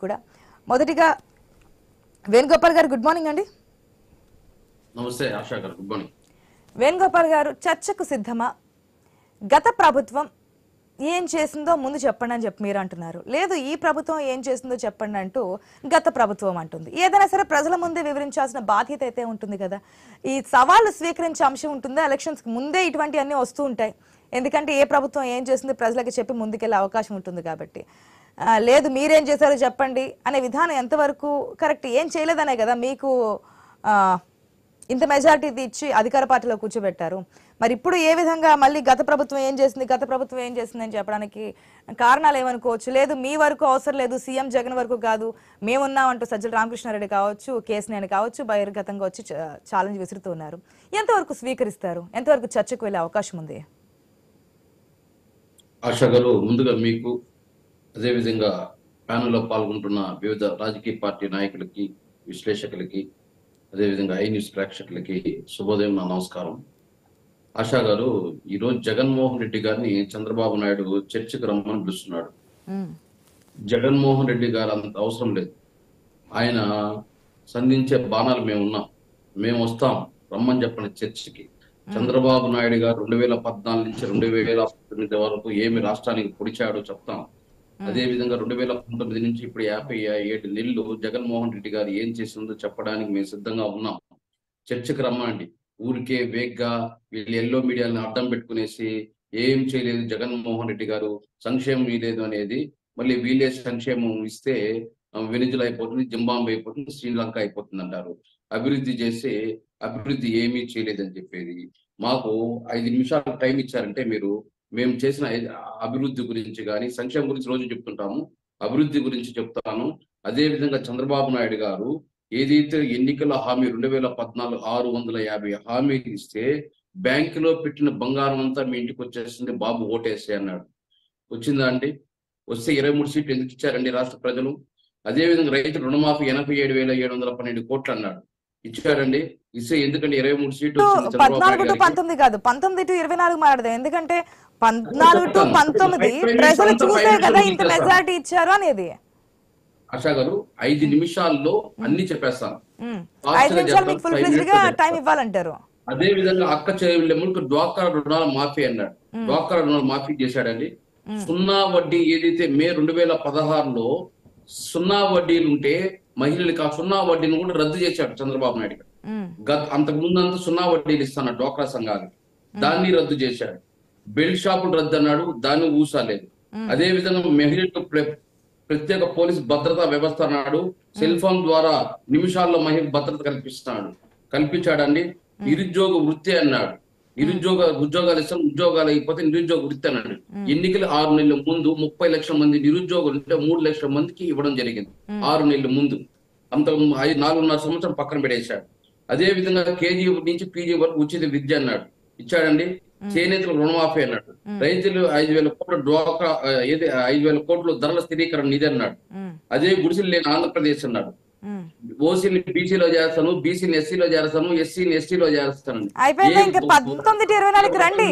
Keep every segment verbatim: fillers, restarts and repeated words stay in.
కూడా. మొదటిగా వేణుగోపాల్ గారు గుడ్ మార్నింగ్ అండి. నమస్తే ఆశా గారు, గుడ్ మార్నింగ్. వేణుగోపాల్ గారు, చర్చకు సిద్ధమా? గత ప్రభుత్వం ఏం చేసిందో ముందు చెప్పండి అని చెప్పి మీరు అంటున్నారు. లేదు, ఈ ప్రభుత్వం ఏం చేసిందో చెప్పండి అంటూ గత ప్రభుత్వం అంటుంది. ఏదైనా సరే ప్రజల ముందే వివరించాల్సిన బాధ్యత అయితే ఉంటుంది కదా. ఈ సవాళ్ళు స్వీకరించే అంశం ఉంటుందా? ఎలక్షన్స్కి ముందే ఇటువంటి అన్నీ వస్తూ ఉంటాయి. ఎందుకంటే ఏ ప్రభుత్వం ఏం చేసింది ప్రజలకు చెప్పి ముందుకెళ్ళే అవకాశం ఉంటుంది కాబట్టి. లేదు మీరేం చేశారో చెప్పండి అనే విధానం ఎంతవరకు కరెక్ట్? ఏం చేయలేదనే కదా మీకు ఇంత మెజారిటీ ఇచ్చి అధికార పార్టీలో కూర్చోబెట్టారు. మరి ఇప్పుడు ఏ విధంగా మళ్ళీ గత ప్రభుత్వం ఏం చేసింది గత ప్రభుత్వం ఏం చేసింది అని చెప్పడానికి కారణాలు ఏమనుకోవచ్చు? లేదు మీ వరకు అవసరం లేదు, సీఎం జగన్ వరకు కాదు, మేమున్నామంటూ సజ్జల రామకృష్ణారెడ్డి కావచ్చు, కేసీఆర్ కావచ్చు బహిర్గతంగా వచ్చి ఛాలెంజ్ విసురుతూ ఉన్నారు. ఎంతవరకు స్వీకరిస్తారు? ఎంతవరకు చర్చకు వెళ్ళే అవకాశం ఉంది? ఆశా గారు, ముందుగా మీకు అదేవిధంగా ప్యానెల్లో పాల్గొంటున్న వివిధ రాజకీయ పార్టీ నాయకులకి, విశ్లేషకులకి, అదేవిధంగా ఐ న్యూస్ ప్రేక్షకులకి శుభోదయం, నా నమస్కారం. ఆశా గారు, ఈరోజు జగన్మోహన్ రెడ్డి గారిని చంద్రబాబు నాయుడు చర్చకు రమ్మని పిలుస్తున్నాడు. జగన్మోహన్ రెడ్డి గారు అంత అవసరం లేదు. ఆయన సంధించే బాణాలు మేము ఉన్నాం, మేము వస్తాం, రమ్మని చెప్పిన చర్చకి. చంద్రబాబు నాయుడు గారు రెండు వేల పద్నాలుగు నుంచి రెండు వేల పంతొమ్మిది వరకు ఏమి రాష్ట్రానికి పొడిచాడో చెప్తాం. అదే విధంగా రెండు వేల పంతొమ్మిది నుంచి ఇప్పుడు యాభై ఏడు నెలలు జగన్మోహన్ రెడ్డి గారు ఏం చేసిందో చెప్పడానికి మేము సిద్ధంగా ఉన్నాం. చర్చకు రమ్మండి. ఊరికే వేగ్గా వీళ్ళు ఎల్లో మీడియాని అడ్డం పెట్టుకునేసి ఏం చేయలేదు జగన్మోహన్ రెడ్డి గారు, సంక్షేమం ఇలేదు అనేది, మళ్ళీ వీళ్ళే సంక్షేమం ఇస్తే వెనిజులా అయిపోతుంది, జింబాంబే అయిపోతుంది, శ్రీలంక అయిపోతుంది అంటారు. అభివృద్ధి చేస్తే అభివృద్ధి ఏమీ చేయలేదని చెప్పేది. మాకు ఐదు నిమిషాలు టైం ఇచ్చారంటే మీరు మేము చేసిన అభివృద్ధి గురించి కానీ సంక్షేమం గురించి రోజు చెప్తుంటాము, అభివృద్ధి గురించి చెప్తాను. అదే విధంగా చంద్రబాబు నాయుడు గారు ఏదైతే ఎన్నికల హామీ రెండు వేల పద్నాలుగు ఆరు వందల యాభై హామీలు ఇస్తే బ్యాంకులో పెట్టిన బంగారం అంతా మీ ఇంటికి వచ్చేస్తుంది, బాబు ఓటేస్తే అన్నాడు. వచ్చిందా అండి? వస్తే ఇరవై మూడు సీట్లు ఎందుకు ఇచ్చారండి రాష్ట్ర ప్రజలు? అదేవిధంగా రైతు రుణమాఫీ ఎనభై ఏడు వేల ఏడు వందల పన్నెండు కోట్లు అన్నాడు, ఇచ్చాడండి. ఇస్తే ఎందుకంటే ఇరవై మూడు సీట్లు పద్నాలుగు టు పంతొమ్మిది కాదు, పంతొమ్మిది టు ఇరవై నాలుగు మాట్లాడదు. ఎందుకంటే పద్నాలుగు టు పంతొమ్మిది ప్రజలు చూసే కదా ఇంత మెజారిటీ ఇచ్చారు అనేది. ఆశా గారు, ఐదు నిమిషాల్లో అన్ని చెప్పేస్తాను. టైం ఇవ్వాలంటారు. అదే విధంగా అక్క చెల్లెమ్మలకు డ్వాక్రా రుణాల మాఫీ అన్నాడు, డ్వాక్రా రుణాలు మాఫీ చేశాడండి. సున్నా వడ్డీ ఏదైతే మే రెండు వేల పదహారులో సున్నా వడ్డీలు ఉంటే మహిళలకు ఆ సున్నా వడ్డీని కూడా రద్దు చేశాడు చంద్రబాబు నాయుడు గారు. గత అంతకు ముందంతా సున్నా వడ్డీలు ఇస్తాను డ్వాక్రా సంఘాలు, దాన్ని రద్దు చేశాడు. బెల్ట్ షాపులు రద్దు అన్నాడు, దాన్ని ఊసాలేదు. అదే విధంగా మహిళలకు ప్రత్యేక పోలీస్ భద్రతా వ్యవస్థ అన్నాడు, సెల్ ఫోన్ ద్వారా నిమిషాల్లో మహిళ భద్రత కల్పిస్తున్నాడు, కల్పించాడండి. నిరుద్యోగ వృత్తి అన్నాడు, నిరుద్యోగ ఉద్యోగాలు ఇస్తాం, ఉద్యోగాలు అయిపోతే నిరుద్యోగ వృత్తి అన్నాడు. ఎన్నికలు ఆరు నెలల ముందు ముప్పై లక్షల మంది నిరుద్యోగులు ఉంటే మూడు లక్షల మందికి ఇవ్వడం జరిగింది ఆరు నెలల ముందు. అంత ఐదు నాలుగున్నర సంవత్సరం పక్కన పెట్టేశాడు. అదే విధంగా కేజీ నుంచి పీజీ వరకు ఉచిత విద్య అన్నాడు, ఇచ్చాడండి. చేనేతలు రుణమాఫీ అన్నాడు, రైతులు ఐదు వేల కోట్ల డ్వాక్రా ఏది ఐదు వేల కోట్ల ధరల స్థిరీకరణ నిధి అన్నాడు. అదే గుడిసెలు లేని ఆంధ్రప్రదేశ్ అన్నాడు. ఓసీని బీసీలో చేస్తాను, బీసీని ఎస్సీలో చేస్తాను, ఎస్సీని ఎస్టీలో చేస్తాను. పంతొమ్మిది ఇరవై నాలుగు రండి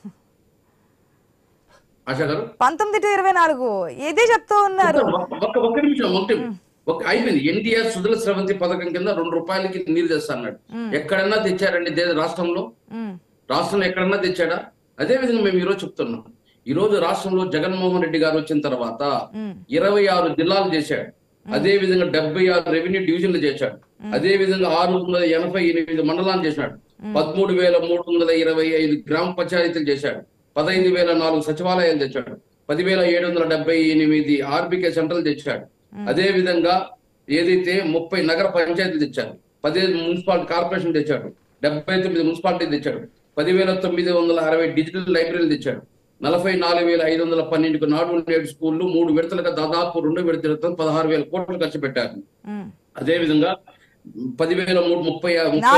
ఆశా గారు, పంతొమ్మిది టు ఇరవై నాలుగు ఇదే చెప్తూ ఉన్నారు. ఒక్క నిమిషం ఒకటి ఒక అయిపోయింది. ఎన్టీఆర్ సుజల స్రవంతి పథకం కింద రెండు రూపాయలకి నీరు తెస్తా అన్నాడు. ఎక్కడన్నా తెచ్చారండి రాష్ట్రంలో? రాష్ట్రంలో ఎక్కడన్నా తెచ్చాడా? అదే విధంగా మేము ఈరోజు చెప్తున్నాం. ఈ రోజు రాష్ట్రంలో జగన్మోహన్ రెడ్డి గారు వచ్చిన తర్వాత ఇరవై ఆరు జిల్లాలు చేశాడు. అదే విధంగా డెబ్బై ఆరు రెవెన్యూ డివిజన్లు చేశాడు. అదే విధంగా ఆరు వందల ఎనభై ఎనిమిది మండలాలు చేశాడు. పదమూడు వేల మూడు వందల ఇరవై ఐదు గ్రామ పంచాయతీలు చేశాడు. పదహైదు వేల నాలుగు సచివాలయాలు తెచ్చాడు. పదివేల ఏడు వందల డెబ్బై ఎనిమిది ఆర్బికే సెంటర్లు తెచ్చాడు. అదే విధంగా ఏదైతే ముప్పై నగర పంచాయతీలు తెచ్చాడు, పదిహేను మున్సిపాలిటీ కార్పొరేషన్ తెచ్చాడు, డెబ్బై తొమ్మిది మున్సిపాలిటీ తెచ్చాడు, పదివేల తొమ్మిది వందల అరవై డిజిటల్ లైబ్రరీలు తెచ్చాడు, నలభై నాలుగు వేల ఐదు వందల పన్నెండు నాడు నేడు స్కూళ్లు మూడు విడతలుగా దాదాపు రెండు విడతలతో పదహారు వేల కోట్లు ఖర్చు పెట్టారు. అదే విధంగా పదివేల మూడు ముప్పై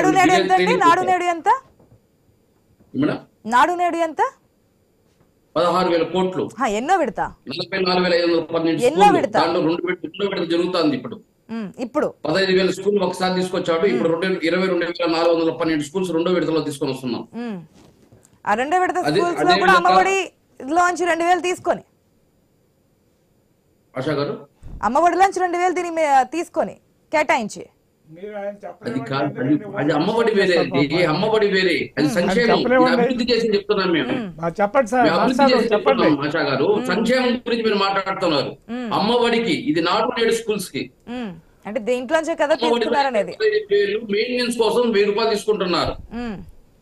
నాడు నేడు ఎంత పదహారు వేల కోట్లు ఎన్నో విడత నలభై నాలుగు వేల ఐదు వందల పన్నెండు దాంట్లో రెండు రెండో విడత జరుగుతుంది. ఇప్పుడు ఇప్పుడు పదహైదు వేల స్కూల్ ఒకసారి తీసుకొచ్చాడు. ఇప్పుడు రెండు ఇరవై రెండు వేల నాలుగు వందల పన్నెండు స్కూల్స్ రెండో విడతలో తీసుకొని వస్తున్నాం. ఆ రెండో విడత స్కూల్స్ లో కూడా అమ్మఒడి లోంచి రెండు వేలు తీసుకొని ఆశా గారు అమ్మ ఒడిలోంచి రెండు వేలు దీని మీద తీసుకొని కేటాయించి మీరు ఆయన అది చెప్పలేమండి, కాదు, అది ఎందుకంటే అది అమ్మఒడి వేరే అండి, అమ్మఒడి వేరే, అది సంక్షేమం. చెప్పలేమండి. ఇది అభివృద్ధి చేసి చెప్తున్నాం మేము. ఆ, చెప్పండి సార్, మేము అభివృద్ధి మాస్టర్ చేసి చెప్పండి. చెప్తున్నాం ఆశా గారు. సంక్షేమం గురించి మీరు మాట్లాడుతున్నారు. అమ్మఒడికి ఇది నాటు నేడు స్కూల్స్ కి ఉమ్. అంటే దీంట్లోంచే కదా అమ్మఒడి తీసుకున్నారనేది. మెయింటెనెన్స్ కోసం వెయ్యి రూపాయలు తీసుకుంటున్నారు. ఉమ్.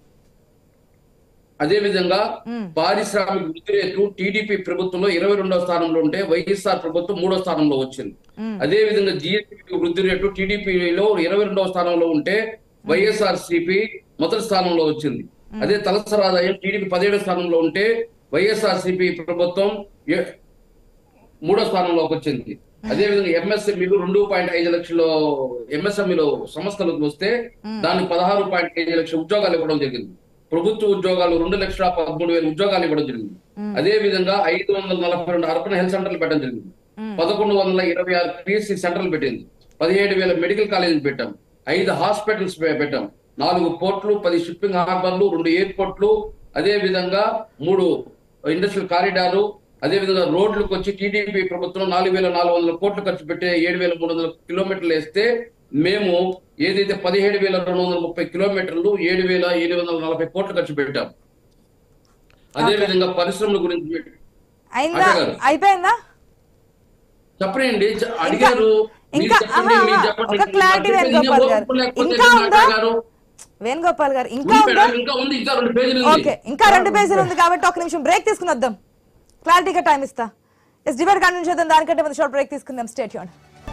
అదే విధంగా ఉమ్. పారిశ్రామిక వృద్ధి రేటు టీడీపీ ప్రభుత్వంలో ఇరవై రెండవ స్థానంలో ఉంటే వైఎస్ఆర్ ప్రభుత్వం మూడో స్థానంలో వచ్చింది. అదే విధంగా జిఎస్టీ వృద్ధి రేటు టీడీపీలో ఇరవై రెండవ స్థానంలో ఉంటే వైఎస్ఆర్ సిపి మొదటి స్థానంలో వచ్చింది. అదే తలసరి ఆదాయం టీడీపీ పదిహేడవ స్థానంలో ఉంటే వైఎస్ఆర్ సిపి ప్రభుత్వం ఏ- మూడో స్థానంలోకి వచ్చింది. అదే విధంగా ఎంఎస్ఎంఈలు రెండు పాయింట్ ఐదు లక్షల ఎంఎస్ఎంఈలు సంస్థలకు వస్తే దానికి పదహారు పాయింట్ ఐదు లక్షల ఉద్యోగాలు ఇవ్వడం జరిగింది. ప్రభుత్వ ఉద్యోగాలు రెండు లక్షల పదమూడు వేల ఉద్యోగాలు ఇవ్వడం జరిగింది. అదే విధంగా ఐదు వందల నలభై రెండు అర్బన్ హెల్త్ సెంటర్లు పెట్టడం జరిగింది. పదకొండు వందల ఇరవై ఆరు పిఎస్సి సెంటర్లు పెట్టింది. పదిహేడు వేల మెడికల్ కాలేజీలు పెట్టాం. ఐదు హాస్పిటల్స్ పెట్టాం. నాలుగు పోర్ట్లు, పది షిప్పింగ్ హార్బర్లు, రెండు ఎయిర్పోర్ట్లు, అదే విధంగా మూడు ఇండస్ట్రియల్ కారిడారు, అదే విధంగా రోడ్లకు వచ్చి టీడీపీ ప్రభుత్వం నాలుగు వేల నాలుగు వందల కోట్లు ఖర్చు పెట్టి ఏడు వేల మూడు వందల కిలోమీటర్లు వేస్తే మేము ఏదైతే పదిహేడు వేల రెండు వందల ముప్పై కిలోమీటర్లు ఏడు వేల ఏడు వందల నలభై కోట్లు ఖర్చు పెట్టాం. అదే విధంగా పరిశ్రమల గురించి అయిందా? ఆశా గారు. అయిపోయిందా? చెప్పండి, చ- అడిగారు. మీరు ఇంకా చెప్పండి, ఆహా, మీరు ఆహా, చెప్పండి. ఒక క్లారిటీ ఇంకా వేణుగోపాల్ గారు. లేకపోతే ఇంకా నేను ఉందా? మాట్లాడారు. వేణుగోపాల్ గారు ఇంకా ఉంది ఉందా? మేడం, ఇంకా ఉంది, ఇంకా రెండు పేజీలు ఉంది. ఓకే, ఇంకా రెండు పేజీలు ఉంది కాబట్టి ఒక నిమిషం బ్రేక్ తీసుకుని వద్దాం. క్లారిటీగా టైం ఇస్తా. ఎస్ డిబేట్ కంటిన్యూ చేద్దాం. దానికంటే ముందు షార్ట్ బ్రేక్ తీసుకుందాం. Stay tuned.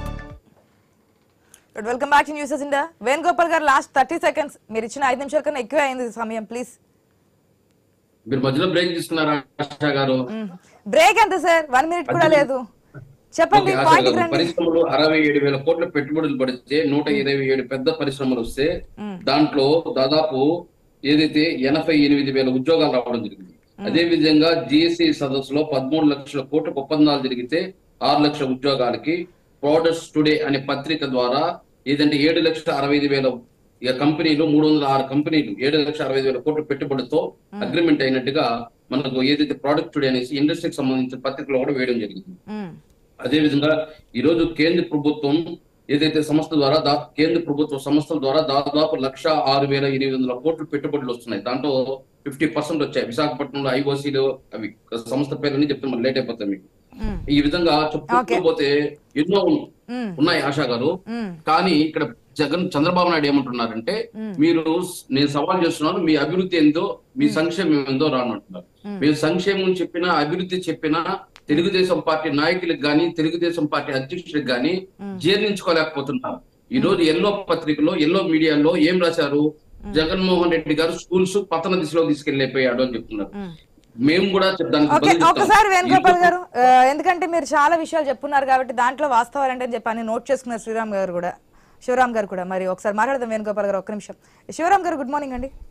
Welcome back to news India. Venugopal గారు లాస్ట్ థర్టీ సెకండ్స్ మీరు ఇచ్చిన ఐదు నిమిషాల కన్నా ఎక్కువ అయింది సమయం. ప్లీజ్. మీరు మధ్యలో బ్రేక్ తీసుకున్నారా ఆశా గారు? బ్రేక్ ఎంత సార్? వన్ మినిట్ కూడా లేదు. చెప్పండి, ఓకే, ఆశా పాయింట్ గారు, రండి. పరిశ్రమలు అరవై ఏడు వేల కోట్ల పెట్టుబడులు పడితే నూట ఇరవై ఏడు పెద్ద పరిశ్రమలు వస్తే దాంట్లో దాదాపు ఏదైతే ఎనభై ఎనిమిది వేల ఉద్యోగాలు రావడం జరిగింది. అదే విధంగా జిఎస్సి సదస్సులో పదమూడు లక్షల కోట్ల ఒప్పందాలు జరిగితే ఆరు లక్షల ఉద్యోగాలకి ప్రొడక్ట్స్ టుడే అనే పత్రిక ద్వారా ఏదంటే ఏడు లక్షల అరవై ఐదు వేల ఇక కంపెనీలు మూడు వందల ఆరు కంపెనీలు ఏడు లక్షల అరవై ఐదు వేల కోట్ల పెట్టుబడితో అగ్రిమెంట్ అయినట్టుగా మనకు ఏదైతే ప్రొడక్ట్ టుడే అనేసి ఇండస్ట్రీకి సంబంధించిన పత్రికలో కూడా వేయడం జరిగింది. అదే విధంగా ఈ రోజు కేంద్ర ప్రభుత్వం ఏదైతే సంస్థ ద్వారా దా కేంద్ర ప్రభుత్వ సంస్థల ద్వారా దాదాపు లక్ష ఆరు వేల ఎనిమిది వందల కోట్లు పెట్టుబడులు వస్తున్నాయి. దాంట్లో ఫిఫ్టీ పర్సెంట్ వచ్చాయి. విశాఖపట్నంలో ఐఓసీలు అవి సంస్థ పేర్లని చెప్తే మనం లేట్ అయిపోతాయి మీకు. ఈ విధంగా చెప్పుకోకపోతే ఎన్నో ఉన్నాయి ఆశా గారు. కానీ ఇక్కడ జగన్ చంద్రబాబు నాయుడు ఏమంటున్నారంటే, మీరు నేను సవాల్ చేస్తున్నాను, మీ అభివృద్ధి ఏందో మీ సంక్షేమం ఏందో రానంటున్నారు. మీరు సంక్షేమం చెప్పినా అభివృద్ధి చెప్పినా తెలుగుదేశం పార్టీ నాయకులకు గాని తెలుగుదేశం పార్టీ అధ్యక్షులకు గాని జీర్ణించుకోలేకపోతున్నారు. ఈ రోజు ఎల్లో పత్రికలో ఎల్లో మీడియాలో ఏం రాశారు? జగన్మోహన్ రెడ్డి గారు స్కూల్స్ పతన దిశలో తీసుకెళ్లిపోయాడు అని చెప్తున్నారు. మేము కూడా ఓకే, ఒకసారి వేణుగోపాల్ గారు, ఎందుకంటే మీరు చాలా విషయాలు చెప్పున్నారు కాబట్టి దాంట్లో వాస్తవాలు అంటే చెప్పి అని నోట్ చేసుకున్నారు శ్రీరామ్ గారు కూడా, శివరామ్ గారు కూడా. మరి ఒకసారి మాట్లాడదాం వేణుగోపాల్ గారు ఒక్క నిమిషం. శివరామ్ గారు గుడ్ మార్నింగ్ అండి.